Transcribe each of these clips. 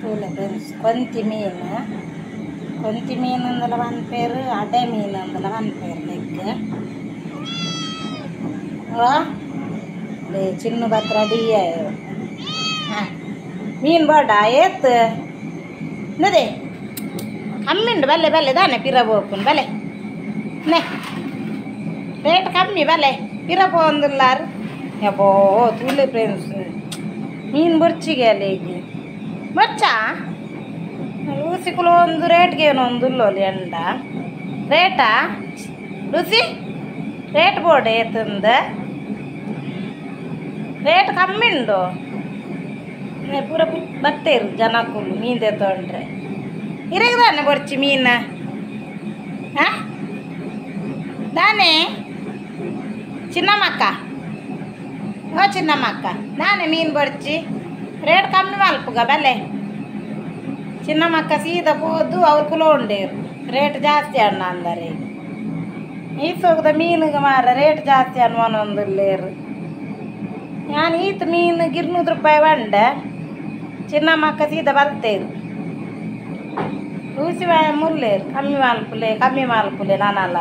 Friends Konti ಮೀನು ಅಂದಲ್ಲ ಒಂದು ಪೇರು ಅಡೆ ಮೀನು ಅಂದಲ್ಲ ಒಂದು ಪೇರು ಲೆಕ್ಕ ಚಿನ್ನು ಬತ್ರ ಡಿ ಹಾಂ ಮೀನು ಬಾಡ ಏತ್ ನದೇ ಕಮ್ಮಿಂಡು ಬಲ್ಲೆ ಬಲ್ಲೆ ದಾನೆ ಪಿರಬೋಕು ಬಲೆ ನೇ ರೇಟ್ ಕಮ್ಮಿ ಬಲೆ ಪಿರಬೋಂದುಲ್ಲಾರು ಯಬ್ಬೋ ತುಳಿ ಫ್ರೆಂಡ್ಸ್ ಮೀನು ಬರ್ಚಿಗೆ ಅಲ್ಲ ಈಗ ಬರ್ಚಾ ಲೂಸಿಕುಲು ಒಂದು ರೇಟ್ಗೆ ಏನೋ ಒಂದು ಉಲ್ಲೋಲಿ ಎಂಡ ರೇಟಾ ಲೂಸಿ ರೇಟ್ ಬೋರ್ಡ್ ಏತಂದ ರೇಟ್ ಕಮ್ಮಿ ಉಂಡು ಪೂರ ಬತ್ತೇರು ಜನಕ್ಕೂ ಮೀನು ತೊಗೊಂಡ್ರೆ ಇರಗದಾನೆ ಬರ್ಚಿ ಮೀನು ಹಾಂ ನಾನೇ ಚಿನ್ನಮ್ಮಕ್ಕ ಚಿನ್ನಮ್ಮಕ್ಕ ನಾನೇ ಮೀನು ಬರ್ಚಿ ರೇಟ್ ಕಮ್ಮಿ ಮಲ್ಪುಗ ಬಲೆ ಚಿನ್ನಮ್ಮಕ್ಕ ಸೀದಾ ಹೋದು ಅವ್ರು ಕುಲೋ ಉಂಡೇರು ರೇಟ್ ಜಾಸ್ತಿ ಅಣ್ಣ ಅಂದರೆ ಈಸೋಗದ ಮೀನಿಗೆ ಮಾರ ರೇಟ್ ಜಾಸ್ತಿ ಅನ್ನೋನೊಂದಿಲ್ಲೇರು ನಾನು ಈತ ಮೀನು 200 ರೂಪಾಯಿ ಬಂಡೆ ಚಿನ್ನಮ್ಮಕ್ಕ ಸೀದಾ ಬರ್ತೇರು ರೂಸಿ ಮುಲ್ಲೇರು ಕಮ್ಮಿ ಮಾಲ್ಪುಲೆ ನಾನಲ್ಲ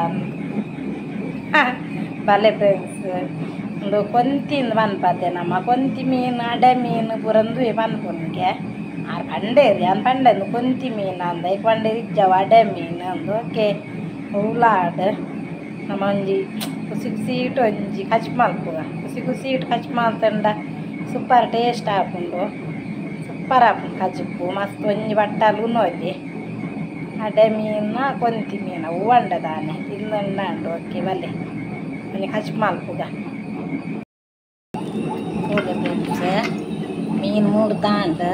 ಬಲೆ ಫ್ರೆಂಡ್ಸ್ ಒಂದು ಕೊಂತಿಂದ ಮನ್ಪತ್ತೆ ನಮ್ಮ ಕೊಂತಿ ಮೀನು ಅಡೆ ಮೀನು ಪುರಂದು ಮನ್ಪುನ್ಗೆ ಆರು ಪಂಡೇರಿ ನಾನು ಪಂಡೆಂದು ಕೊಂತಿ ಮೀನು ಅಂದ ಈಗ ಪಂಡೇರಿ ಇಜ್ಜವ ಅಡೆ ಮೀನು ಅಂದು ಓಕೆ ಉಳ್ಳಾಡ್ ನಮ್ಮ ಒಂಜಿ ಕುಸಿ ಇಟ್ಟು ಒಂಜಿ ಕಚ್ ಮಲ್ಪುಗ ಕುಸಿ ಇಟ್ಟು ಕಚ್ ಮಲ್ತಂಡ ಸೂಪರ್ ಟೇಸ್ಟ್ ಹಾಕೊಂಡು ಸೂಪರ್ ಹಾಕೊಂಡು ಕಚ್ಪು ಮಸ್ತ್ ಒಂಜಿ ಬಟ್ಟಲು ನೋಯ್ಲಿ ಅಡೆ ಮೀನು ಕೊಂತಿ ಮೀನು ಹೂವಂಡ ದಾನೆ ತಿಂದಂಡು ಓಕೆ ಬಲ್ಲೆ ಒಂಜಿ ಕಚ್ ಮಲ್ಪುಗ ಫ್ರೆಂಡ್ಸ್ ಮೀನು ಮೂರ್ದಾಂಡು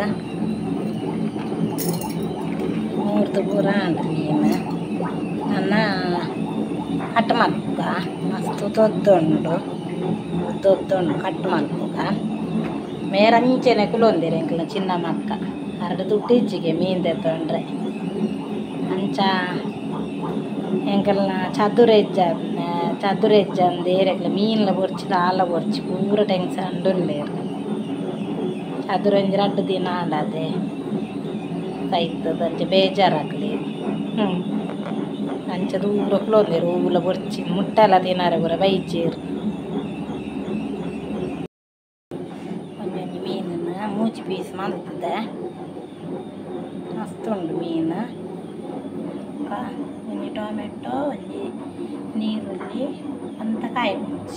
ಪೂರ ಅಂಡು ಮೀನು ನನ್ನ ಕಟ್ ಮಲ್ಪುಗ ಮಸ್ತ್ ದೊಡ್ಡುಂಡು ಕಟ್ ಮಲ್ಪುಗ ಮೇರಂಚೆನೆ ಕುಲೊಂದಿರಿ ಎಂಕಲ್ನ ಚಿನ್ನಮ್ಮಕ್ಕ ಅರ್ಧ ದುಡ್ಡು ಇಜ್ಜಿಗೆ ಮೀನು ತೆತ್ತೊಂಡ್ರೆ ಅಂಚ ಎಂಕಲ್ನ ಚದುರೆಜ್ಜ ಅಂದೇರೆಗ್ಲ ಮೀನ್ಲ ಬೊರ್ಚಿ ದಾಲ ಬೊರ್ಚಿ ಪೂರ ಟೆನ್ಷನ್ ಅಂಡುಲ್ಲೇರು ಚದುರಂಜಿ 2 ದಿನ ಆಡದೆ ಸೈತದಂಚೆ ಬೇಜಾರಾಗ್ಲಿ ಅಂಚ ದೂರ ಕುಲೊಂದೇರು ಹೂವುಲ ಬೊರ್ಚಿ ಮುಟ್ಟಲ ತಿನ್ನಾರೆ ಪೂರ ಬೈಚೇರು ಒಂಜೊಂಜಿ ಮೀನನ್ನ ಮೂಜಿ ಪೀಸ್ ಮಲ್ತದೆ ಮಸ್ತ್ ಉಂಡು ಮೀನು ಒಂಜಿ ಟೊಮೆಟೊ ಒಂಜಿ ನೀರುಳ್ಳಿ ಅಂತ ಕಾಯಿ ಮುಂಚಿ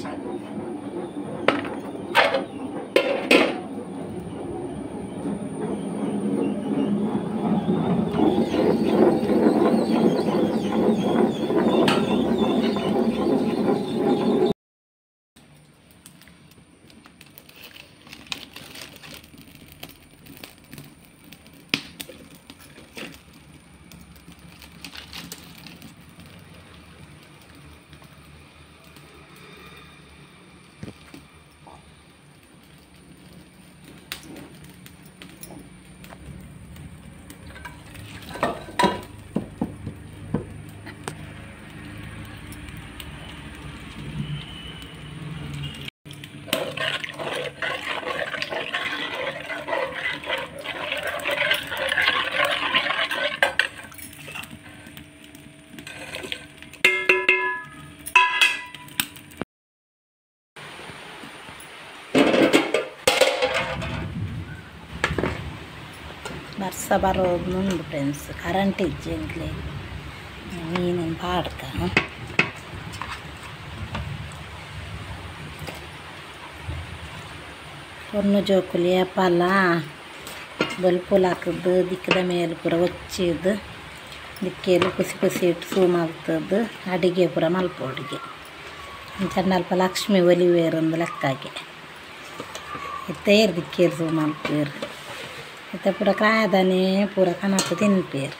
ಬರ್ಸ ಬರೋದು ಉಂಡು ಫ್ರೆಂಡ್ಸ್ ಕರೆಂಟ್ ಇಜ್ಜೆಂಕ್ಲೆ ಮೀನಿನ ಪಾಡ್ಕ ಹೊನ್ನು ಜೋಕುಲಿ ಪಲ ಬಲ್ಪುಲ್ ಹಾಕಿದ್ದು ದಿಕ್ಕದ ಮೇಲೆ ಪೂರ ಒಚ್ಚಿದ್ದು ದಿಕ್ಕೇಲಿ ಕುಸಿ ಇಟ್ಟು ಸೂಮಾಗ್ತದ್ದು ಅಡಿಗೆ ಪೂರ ಮಲ್ಪೋಡಿಗೆ ಚೆನ್ನಲ್ಪ ಲಕ್ಷ್ಮಿ ಒಲಿವೇರೊಂದು ಲೆಕ್ಕಾಗೆ ಇತ್ತೇರು ದಿಕ್ಕೇರು ಸೂಮಲ್ಪೇರು ಇತ್ತ ಪೂರ ಕಾಯದನೆ ಪೂರ ಕನಪು ತಿನ್ಪೇರು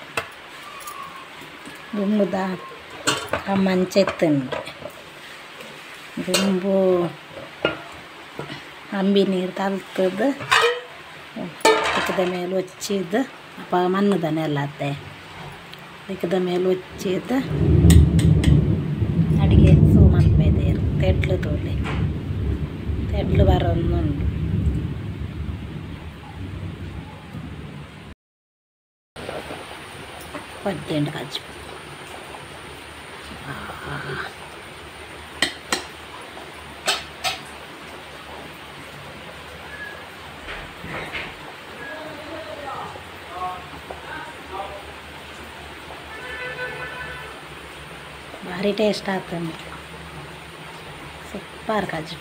ದುಂಬುದ ಮಂಚೆತ್ತಂಗೆ ದುಂಬು ಅಂಬಿ ನೀರು ತಲ್ತದ್ದು ದಿಕ್ಕದ ಮೇಲೆ ಒಚ್ಚಿದ್ದು ಅಪ್ಪ ಮಣ್ಣದನೆ ಎಲ್ಲ ಅತ್ತೆ ದಿಕ್ಕದ ಮೇಲೆ ಒಚ್ಚಿದ್ದು ಅಡಿಗೆ ಸೂಮಲ್ಪೇದೇರು ತೆಡ್ಲು ತೋಲಿ ತೆಡ್ಲು ಬರೋದು ಕೊದ್ದಿಂಡು ಕಜ್ಜಿ ಭಾರಿ ಟೇಸ್ಟ್ ಆಗ್ತದೆ ಸೂಪರ್ ಕಜ್ಜಿ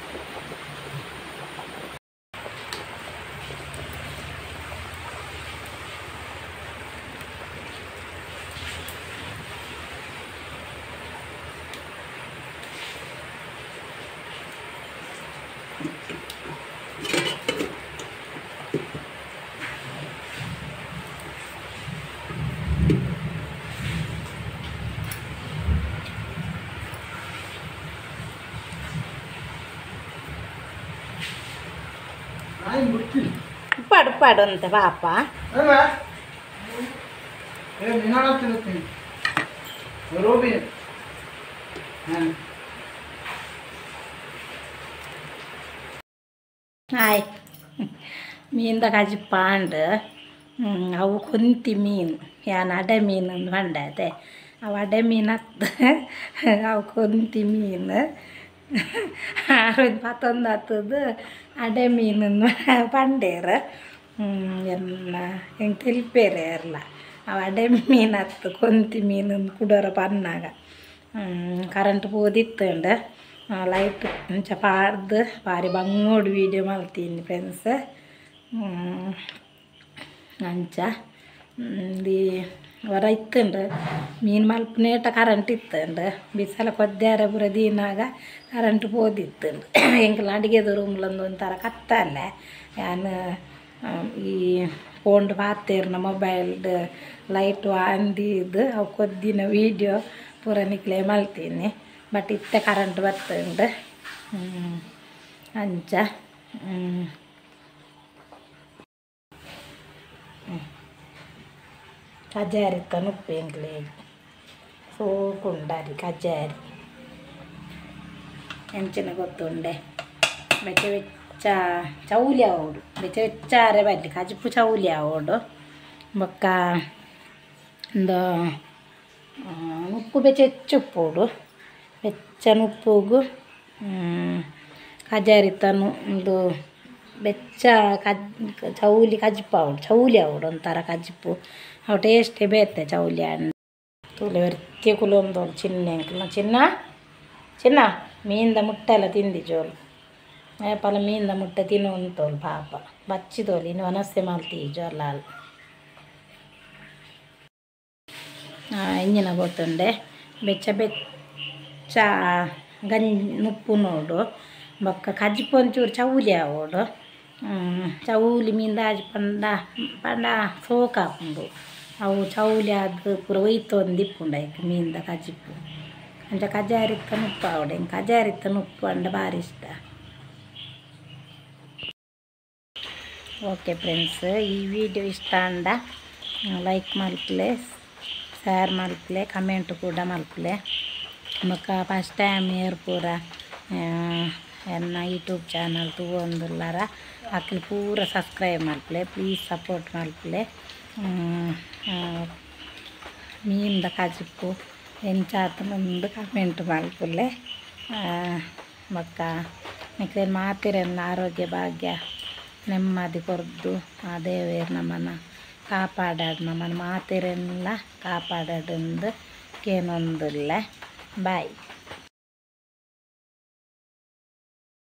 ಉಪ್ಪಾಡು ಉಪ್ಪಾಡು ಅಂತ ಪಾಪ ಹಾಯ್ ಮೀನ್ದ ಕಜ್ಜಿ ಪಾಂಡ್ ಅವು ಕೊಂತಿ ಮೀನು ಯಾನ್ ಅಡೆ ಮೀನು ಪಂಡತೆ ಅವು ಅಡೆ ಮೀನು ಹತ್ತು ಅವು ಕೊಂತಿ ಮೀನು ಮತ್ತೊಂದು ಹತ್ತದು ಅಡೆ ಮೀನು ಪಂಡೇರ ಎಲ್ಲ ಹೆಂಗೆ ತಿಳ್ಪೇರೆ ಎಲ್ಲ ಅವು ಅಡೆ ಮೀನು ಹತ್ತು ಕೊಂತಿ ಮೀನು ಕುಡೋರ ಪನ್ನಾಗ ಕರೆಂಟ್ ಪೋದಿತ್ತಂಡು ಲೈಟ್ ಮುಂಚ ಪಾಡ್ದು ಭಾರಿ ಬಂಗೋಡು ವೀಡಿಯೋ ಮಾಡ್ತೀನಿ ಫ್ರೆಂಡ್ಸ್ ಅಂಚ ದಿ ಹೊರ ಇತ್ತಂಡು ಮೀನು ಮಲ್ಪನೇಟ ಕರೆಂಟ್ ಇತ್ತಂಡು ಬಿಸಲ ಕೊದ್ದಾರ ಪೂರ ದೀನಾಗ ಕರೆಂಟ್ ಪೋದಿತ್ತಂಡು ಎಂಕಲ ಅಡಿಗೆದು ರೂಮ್ಲೊಂದು ಒಂಥರ ಕತ್ತಲ್ಲ ನಾನು ಈ ಫೋನ್ ಪಾತೇರ್ನ ಮೊಬೈಲ್ದು ಲೈಟು ಆಂದಿದ್ದು ಅವು ಕೊದ್ದಿನ ವೀಡಿಯೋ ಪೂರ ನಿಕ್ಲೆ ಮಲ್ತೀನಿ ಬಟ್ ಇತ್ತೆ ಕರೆಂಟ್ ಬರ್ತಂಡು ಅಂಚ ಕಜಾರಿ ತನುಪ್ಪು ಎಂಕ್ಲೆ ಸೋಕುಂಡಾರಿ ಕಜಾರಿ ಎಂಚಿನ ಗೊತ್ತುಂಡೆ ಬೆಚ್ಚ ಬೆಚ್ಚ ಚೌಲಿ ಆವೋಡು ಬೆಚ್ಚ ಬೆಚ್ಚಾರೆ ಬರಲಿ ಕಜಪು ಚೌಲಿ ಆವೋಡು ಬೊಕ್ಕ ಒಂದು ಉಪ್ಪು ಬೆಚ್ಚ ಹೆಚ್ಚುಪ್ಪೋಡು ಬೆಚ್ಚನ ಉಪ್ಪುಗು ಕಜಾರಿ ತನು ಒಂದು ಬೆಚ್ಚ ಚೌಲಿ ಕಜ್ಜಿಪ್ಪಾವಡು ಚೌಲಿ ಆವಡು ಒಂಥರ ಕಜ್ಜಿಪ್ಪು ಅವು ಟೇಸ್ಟೇ ಬೇತೆ ಚೌಲಿ ಹಣ್ಣು ತೂಲೆ ವರ್ತಿ ಕುಲೊಂದೋಳು ಚಿನ್ನ ಚಿನ್ನ ಚಿನ್ನ ಮೀನ್ದ ಮುಟ್ಟೆಲ್ಲ ತಿಂದಿ ಜೋಲು ಏಪಲ ಮೀನ್ದ ಮುಟ್ಟೆ ತಿನ್ನೋಂತೋಳು ಪಾಪ ಬಚ್ಚಿದೋಳು ಇನ್ನು ವನಸ್ಸೆ ಮಾಡ್ತೀವಿ ಜೋಲಾಲ್ ಇಂಜಿನ ಗೊತ್ತುಂಡೆ ಬೆಚ್ಚ ಬೆಚ್ಚ ನುಪ್ಪು ನೋಡು ಬೊಕ್ಕ ಕಜ್ಜಿಪ್ಪು ಒಂಚೂರು ಚೌಲಿ ಆವೋಡು ಚೌಲಿ ಮೀನ್ದಾಜಿ ಪಂಡ ಸೋಕಾಪುಂಡು ಅವು ಚೌಲಿ ಅದು ಪೂರ ಒಯ್ತೊಂದು ಇಪ್ಪುಂಡು ಆಯ್ತು ಮೀನ್ದ ಕಜ್ಜಿಪ್ಪು ಅಂಚ ಕಜಾರಿತ್ತ ನುಪ್ಪು ಆವಡೆ ಹಿಂಗೆ ಕಜಾರಿತ್ತ ನುಪ್ಪು ಅಂಡ ಭಾರಿ ಇಷ್ಟ. ಓಕೆ ಫ್ರೆಂಡ್ಸ್, ಈ ವಿಡಿಯೋ ಇಷ್ಟ ಅಂಡ ಲೈಕ್ ಮಲ್ಪಲೆ, ಶೇರ್ ಮಲ್ಪಲೆ, ಕಮೆಂಟ್ ಕೂಡ ಮಲ್ಪಲೆ. ಬೊಕ್ಕ ಫಸ್ಟ್ ಟೈಮ್ ಏರ್ ಪೂರ ಎನ್ನ ಯೂಟ್ಯೂಬ್ ಚಾನಲ್ ತೂವೊಂದುಲ್ಲಾರ ಅಕ್ಲಿ ಪೂರ ಸಬ್ಸ್ಕ್ರೈಬ್ ಮಲ್ಪಲೆ, ಪ್ಲೀಸ್ ಸಪೋರ್ಟ್ ಮಲ್ಪಲೆ. ಮೀನ್ದ ಕಜ್ಜಿಪ್ಪು ಎಂಚಾತನೊಂದು ಕಮೆಂಟ್ ಮಲ್ಪಲೆ. ಬೊಕ್ಕ ನಿಕ್ಲೇನು ಮಾತಿರನ್ನ ಆರೋಗ್ಯ ಭಾಗ್ಯ ನೆಮ್ಮದಿ ಕೊರ್ದು ಆ ದೇವೇರು ನಮ್ಮನ್ನು ಕಾಪಾಡಾಡು, ನಮ್ಮನ್ನು ಮಾತಿರೆಲ್ಲ ಕಾಪಾಡಾಡು ಕೇನೊಂದುಲ್ಲ. ಬಾಯ್.